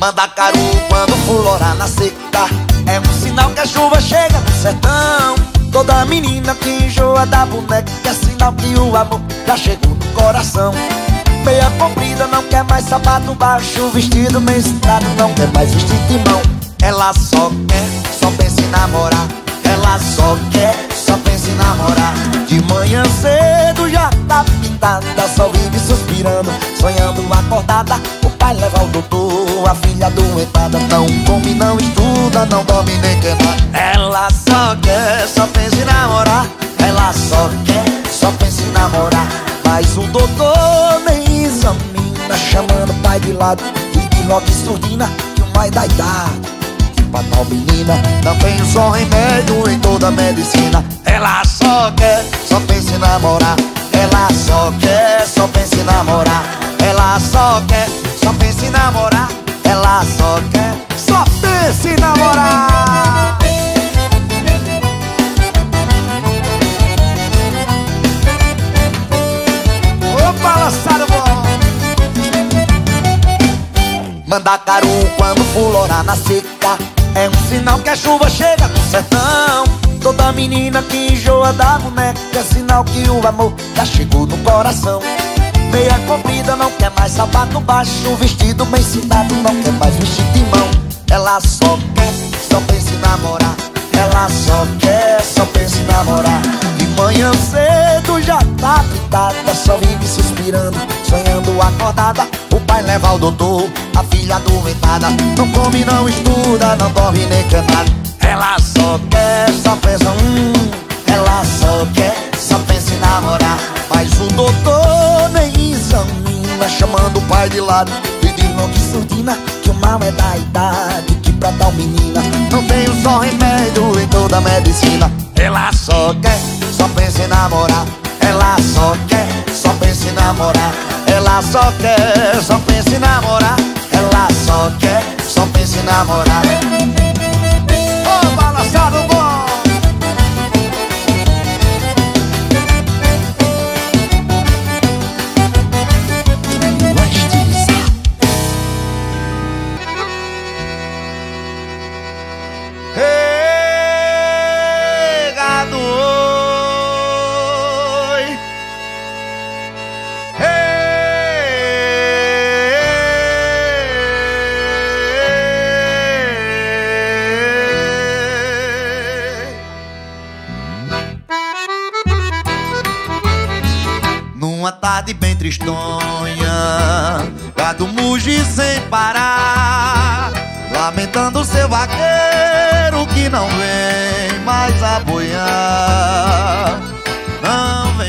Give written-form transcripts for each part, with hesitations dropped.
Manda caru quando florar na seca, é um sinal que a chuva chega no sertão. Toda menina que enjoa da boneca, é sinal que o amor já chegou no coração. Meia comprida não quer mais sapato baixo, vestido meio estrado não quer mais vestir de mão. Ela só quer, só pensa em namorar. Ela só quer, só pensa em namorar. De manhã cedo já tá pintada, só vive suspirando, sonhando acordada. O pai leva ao doutor, a filha doentada. Não come, não estuda, não dorme nem quer nada. Ela só quer, só pensa em namorar. Ela só quer, só pensa em namorar. Mas o doutor nem examina, chamando o pai de lado e de logo surdina que o mais da idade. Pra tal menina não tem um só remédio em toda a medicina. Ela só quer, só pensa em namorar. Ela só quer, só pensa em namorar. Ela só quer, só pensa em namorar. Ela só quer, só pensa em namorar. Opa, lançado bom. Manda caru quando florar na seca, é um sinal que a chuva chega no sertão. Toda menina que enjoa da boneca, é sinal que o amor já chegou no coração. Meia comprida não quer mais sapato baixo, vestido bem citado não quer mais vestir de mão. Ela só quer, só pensa em namorar. Ela só quer, só pensa em namorar. De manhã cedo já tá pitada, só vive suspirando, sonhando acordada. O pai leva ao doutor, a filha doentada. Não come, não estuda, não dorme nem quer nada. Ela só quer, só pensa, ela só quer, só pensa em namorar. Mas o doutor nem examina, chamando o pai de lado, pedindo que surdina que o mal é da idade, que pra tal menina não tem um só remédio em toda a medicina. Ela só quer, só pensa em namorar. Ela só quer, só pensa em namorar. Ela só quer, só pensa em namorar. Ela só quer, só pensa em namorar. Ô, balançado bom! Numa tarde bem tristonha, gado muge sem parar, lamentando seu vaqueiro que não vem mais a boiar. Não vem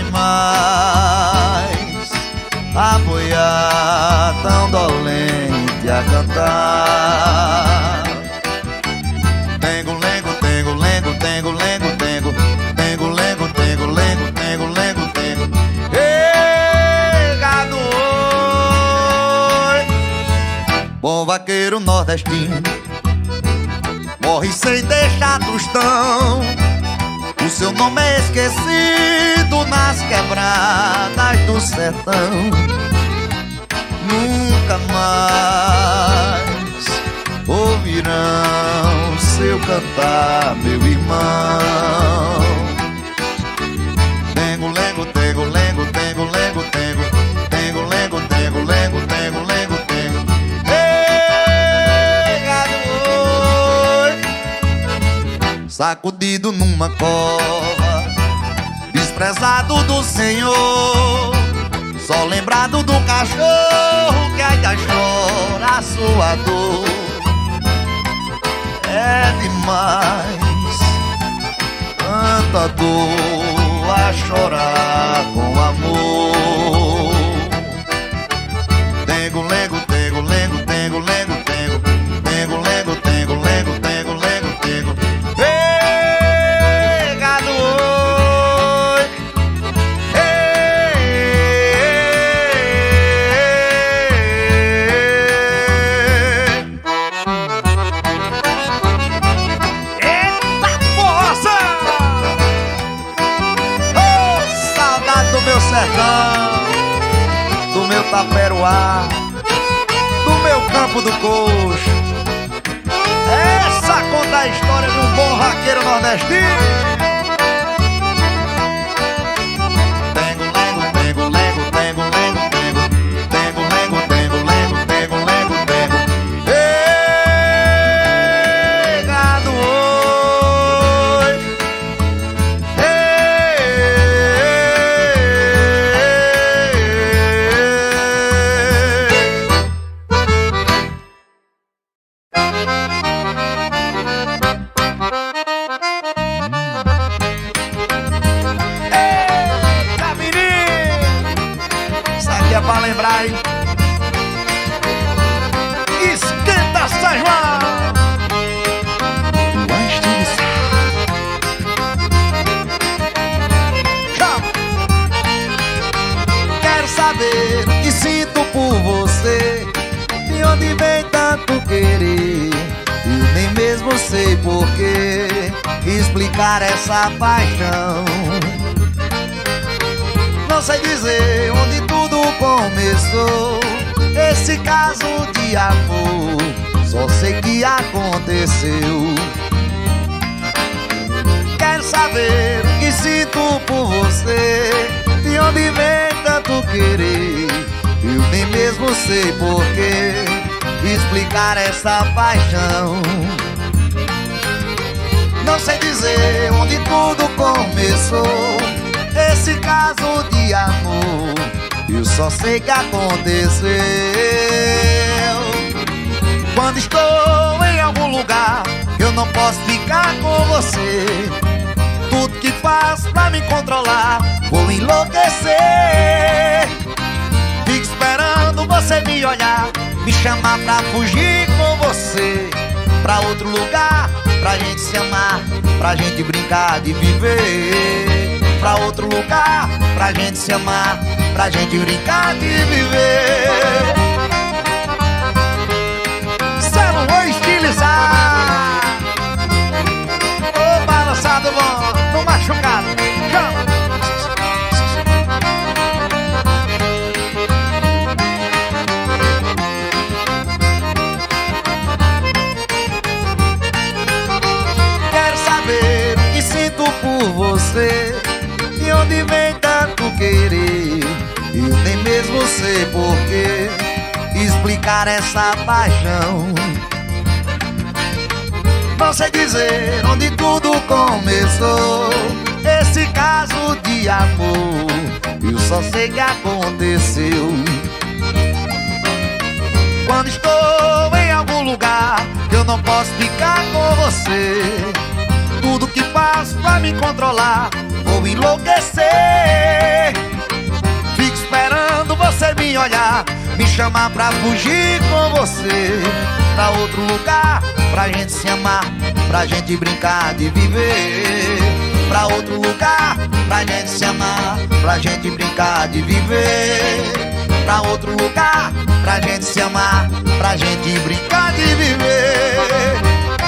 mais a boiar, tão dolente a cantar. Tengo, lengo, tengo, lengo, tengo, lengo, tengo, tengo, lengo, tengo, lengo, tengo, lengo, tengo. Bom vaqueiro nordestino morre sem deixar tostão. O seu nome é esquecido nas quebradas do sertão. Nunca mais ouvirão seu cantar, meu irmão. Tengo, lengo, tengo, lengo, tengo, lengo, tengo, tengo, lengo, tengo, lengo, tengo, lengo, tengo. Sacudido numa cova, desprezado do Senhor, só lembrado do cachorro que ainda chora a sua dor. É demais tanta dor a chorar com amor. Tengo, lengo, tengo, lengo, tengo, lengo, tengo, tengo, lengo, tengo, lengo, tengo, lengo, tengo. Pegado oi, Eita força! oh, saudade do meu sertão, do meu taperoá, do meu campo. Campo do Coxo. Essa conta a história de um bom raqueiro nordestino. Pra lembrar, hein? Esquenta, São João! Quero saber o que sinto por você, de onde vem tanto querer. Eu nem mesmo sei porquê explicar essa paixão. Não sei dizer onde tudo começou, esse caso de amor, só sei que aconteceu. Quero saber o que sinto por você, de onde vem tanto querer. Eu nem mesmo sei porquê explicar essa paixão. Não sei dizer onde tudo começou, esse caso de amor, eu só sei que aconteceu. Quando estou em algum lugar, eu não posso ficar com você. Tudo que faço pra me controlar, vou enlouquecer. Fico esperando você me olhar, me chamar pra fugir com você, pra outro lugar, pra gente se amar, pra gente brincar de viver. Pra outro lugar, pra gente se amar, pra gente brincar de viver. Cê não vou estilizar, ô balançado bom, no machucado. Quero saber o que sinto por você, de onde vem tanto querer. Eu nem mesmo sei porquê explicar essa paixão. Não sei dizer onde tudo começou, esse caso de amor, eu só sei que aconteceu. Quando estou em algum lugar, eu não posso ficar com você. Tudo que faço pra me controlar, vou enlouquecer. Fico esperando você me olhar, me chamar pra fugir com você, pra outro lugar, pra gente se amar, pra gente brincar de viver. Pra outro lugar, pra gente se amar, pra gente brincar de viver. Pra outro lugar, pra gente se amar, pra gente brincar de viver.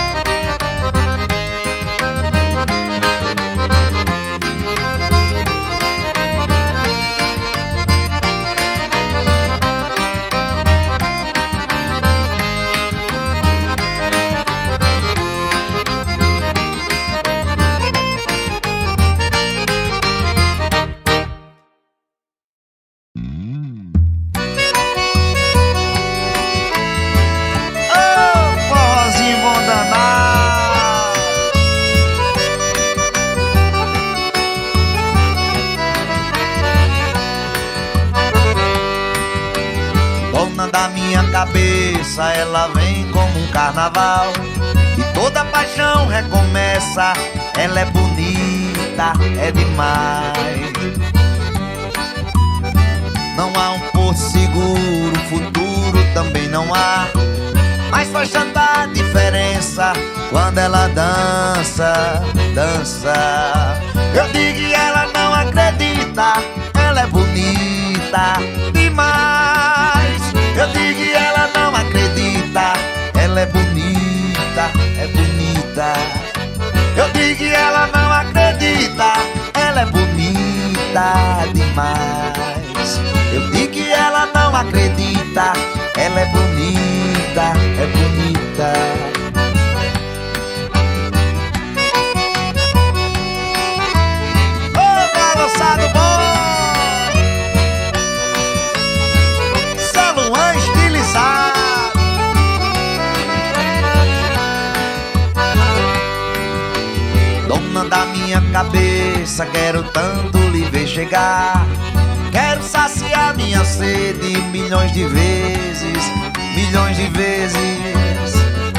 Da minha cabeça, ela vem como um carnaval, e toda paixão recomeça. Ela é bonita, é demais. Não há um porto seguro, futuro também não há, mas faz tanta diferença quando ela dança, dança. Eu digo que ela não acredita, ela é bonita demais. Eu digo que ela não acredita, ela é bonita, é bonita. Eu digo que ela não acredita, ela é bonita demais. Eu digo que ela não acredita, ela é bonita bonita, é bonita. Ô, balançado bom! São Luan estilizado. Dona da minha cabeça, quero tanto lhe ver chegar. Quero saciar minha sede milhões de vezes, milhões de vezes.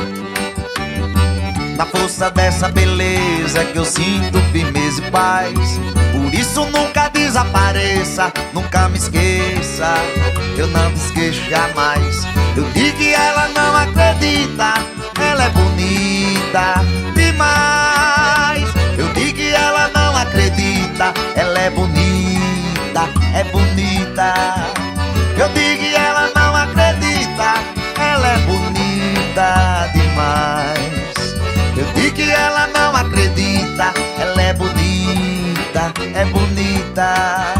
Na força dessa beleza que eu sinto firmeza e paz. Por isso nunca desapareça, nunca me esqueça. Eu não me esqueço jamais. Eu digo que ela não acredita, ela é bonita demais. Eu digo que ela não acredita, ela é bonita, é bonita. Eu digo que ela não acredita, ela é bonita demais. Eu digo que ela não acredita, ela é bonita, é bonita.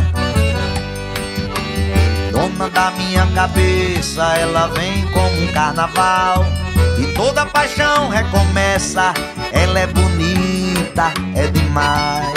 Dona da minha cabeça, ela vem como um carnaval e toda paixão recomeça. Ela é bonita, é demais.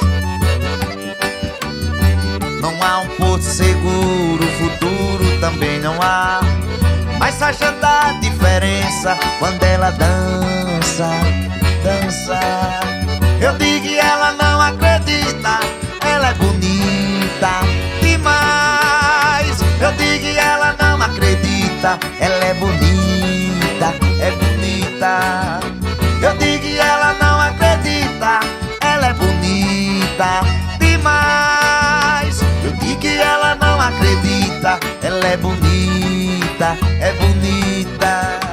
Não há um porto seguro, futuro também não há, mas faz tanta diferença quando ela dança, dança. Eu digo que ela não acredita, ela é bonita demais. Eu digo que ela não acredita, ela é bonita, é bonita. Eu digo que ela não acredita, ela é bonita demais. Eu digo que ela não acredita, ela é bonita, é bonita.